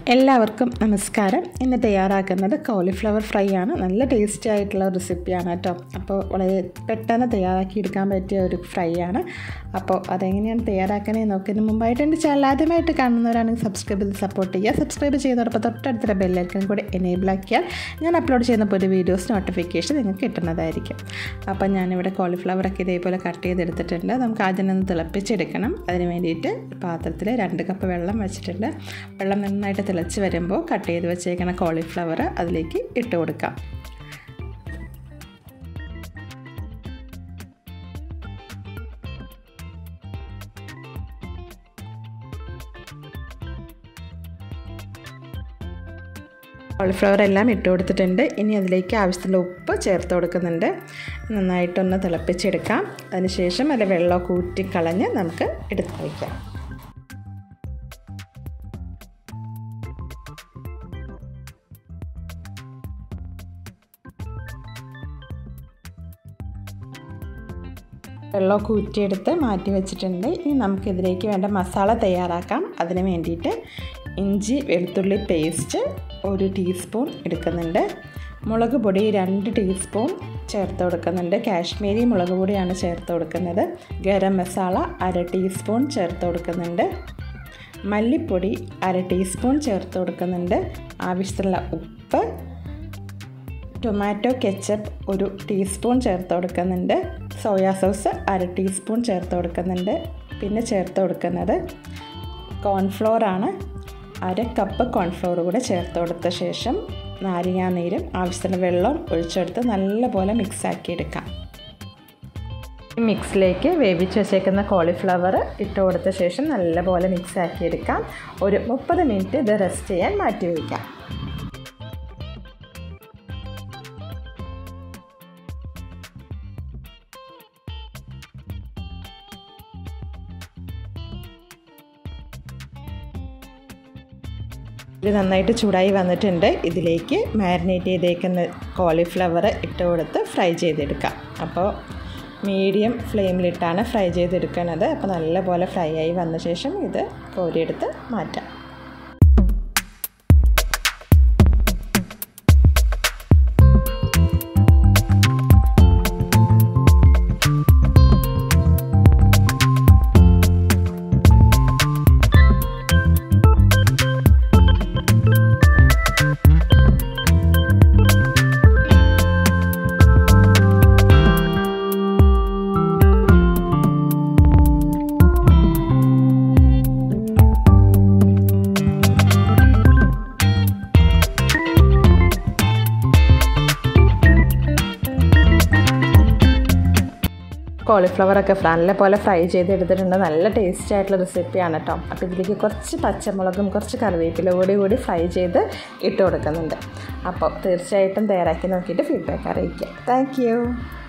എല്ലാവർക്കും നമസ്കാരം. ഇന്ന് തയ്യാറാക്കുന്നത് കോളിഫ്ലവർ ഫ്രൈ ആണ്. നല്ല ടേസ്റ്റി ആയിട്ടുള്ള റെസിപ്പിയാണ് കേട്ടോ. അപ്പോൾ വളരെ പെട്ടെന്ന് തയ്യാറാക്കി എടുക്കാൻ പറ്റിയ ഒരു ഫ്രൈ ആണ്. അപ്പോൾ അതെങ്ങനെയാണ് തയ്യാറാക്കണേ നോക്കുന്നതിന് മുമ്പായിട്ട് എൻ്റെ ചാനൽ ആദ്യമായിട്ട് കാണുന്നവരാണെങ്കിൽ സബ്സ്ക്രൈബ് ചെയ്ത് സപ്പോർട്ട് ചെയ്യുക. സബ്സ്ക്രൈബ് ചെയ്യുന്നതോടൊപ്പം തൊട്ടടുത്തുള്ള ബെല്ലൈക്കൺ കൂടെ എനേബിൾ ആക്കിയാൽ ഞാൻ അപ്ലോഡ് ചെയ്യുന്ന പുതിയ വീഡിയോസ് നോട്ടിഫിക്കേഷൻ നിങ്ങൾക്ക് കിട്ടുന്നതായിരിക്കും. അപ്പോൾ ഞാനിവിടെ കോളിഫ്ലവറൊക്കെ ഇതേപോലെ കട്ട് ചെയ്തെടുത്തിട്ടുണ്ട്. നമുക്ക് ആദ്യം ഒന്ന് തിളപ്പിച്ചെടുക്കണം. അതിന് വേണ്ടിയിട്ട് പാത്രത്തിൽ 2 കപ്പ് വെള്ളം വെച്ചിട്ടുണ്ട്. വെള്ളം നന്നായിട്ട് തിളച്ച് വരുമ്പോൾ കട്ട് ചെയ്ത് വെച്ചേക്കുന്ന കോളിഫ്ലവർ അതിലേക്ക് ഇട്ട് കൊടുക്കാം. കോളിഫ്ലവർ എല്ലാം ഇട്ട് കൊടുത്തിട്ടുണ്ട്. ഇനി അതിലേക്ക് ആവശ്യത്തിലുള്ള ഉപ്പ് ചേർത്ത് കൊടുക്കുന്നുണ്ട്. നന്നായിട്ടൊന്ന് തിളപ്പിച്ചെടുക്കാം. അതിനുശേഷം അതിൽ വെള്ളമൊക്കെ ഊറ്റിക്കളഞ്ഞ് നമുക്ക് എടുത്ത് വയ്ക്കാം. വെള്ളമൊക്കെ ഊറ്റിയെടുത്ത് മാറ്റി വെച്ചിട്ടുണ്ട്. ഇനി നമുക്കിതിലേക്ക് വേണ്ട മസാല തയ്യാറാക്കാം. അതിന് വേണ്ടിയിട്ട് ഇഞ്ചി വെളുത്തുള്ളി പേസ്റ്റ് 1 ടീസ്പൂൺ എടുക്കുന്നുണ്ട്. മുളക് പൊടി 2 ടീസ്പൂൺ ചേർത്ത് കൊടുക്കുന്നുണ്ട്. കാശ്മീരി മുളക് പൊടിയാണ് ചേർത്ത് കൊടുക്കുന്നത്. ഗരം മസാല 1/2 ടീസ്പൂൺ ചേർത്ത് കൊടുക്കുന്നുണ്ട്. മല്ലിപ്പൊടി 1/2 ടീസ്പൂൺ ചേർത്ത് കൊടുക്കുന്നുണ്ട്. ആവശ്യത്തിനുള്ള ഉപ്പ്, ടൊമാറ്റോ കെച്ചപ്പ് 1 ടീസ്പൂൺ ചേർത്ത് കൊടുക്കുന്നുണ്ട്. സോയാ സോസ് 1/2 ടീസ്പൂൺ ചേർത്ത് കൊടുക്കുന്നുണ്ട്. പിന്നെ ചേർത്ത് കൊടുക്കുന്നത് കോൺഫ്ലോർ ആണ്. 1/2 കപ്പ് കോൺഫ്ലോർ കൂടെ ചേർത്ത് കൊടുത്ത ശേഷം നാരങ്ങാനീരും ആവശ്യത്തിന് വെള്ളം ഒഴിച്ചെടുത്ത് നല്ലപോലെ മിക്സാക്കി എടുക്കാം. ഈ മിക്സിലേക്ക് വേവിച്ച് വെച്ചേക്കുന്ന കോളിഫ്ലവർ ഇട്ട് കൊടുത്ത ശേഷം നല്ലപോലെ മിക്സാക്കി എടുക്കാം. ഒരു 30 മിനിറ്റ് ഇത് റെസ്റ്റ് ചെയ്യാൻ മാറ്റി വയ്ക്കാം. ഇത് നന്നായിട്ട് ചൂടായി വന്നിട്ടുണ്ട്. ഇതിലേക്ക് മാരിനേറ്റ് ചെയ്തേക്കുന്ന കോളിഫ്ലവർ ഇട്ട് കൊടുത്ത് ഫ്രൈ ചെയ്തെടുക്കാം. അപ്പോൾ മീഡിയം ഫ്ലെയിമിലിട്ടാണ് ഫ്രൈ ചെയ്തെടുക്കുന്നത്. അപ്പോൾ നല്ലപോലെ ഫ്രൈ ആയി വന്ന ശേഷം ഇത് കോരിയെടുത്ത് മാറ്റാം. കോളിഫ്ലവറൊക്കെ നല്ലപോലെ ഫ്രൈ ചെയ്തെടുത്തിട്ടുണ്ട്. നല്ല ടേസ്റ്റി ആയിട്ടുള്ള റെസിപ്പിയാണ് കേട്ടോ. അപ്പോൾ ഇതിലേക്ക് കുറച്ച് പച്ചമുളകും കുറച്ച് കറിവേപ്പില കൂടി ഫ്രൈ ചെയ്ത് ഇട്ട് കൊടുക്കുന്നുണ്ട്. അപ്പോൾ തീർച്ചയായിട്ടും തയ്യാറാക്കി നോക്കിയിട്ട് ഫീഡ്ബാക്ക് അറിയിക്കുക. Thank U.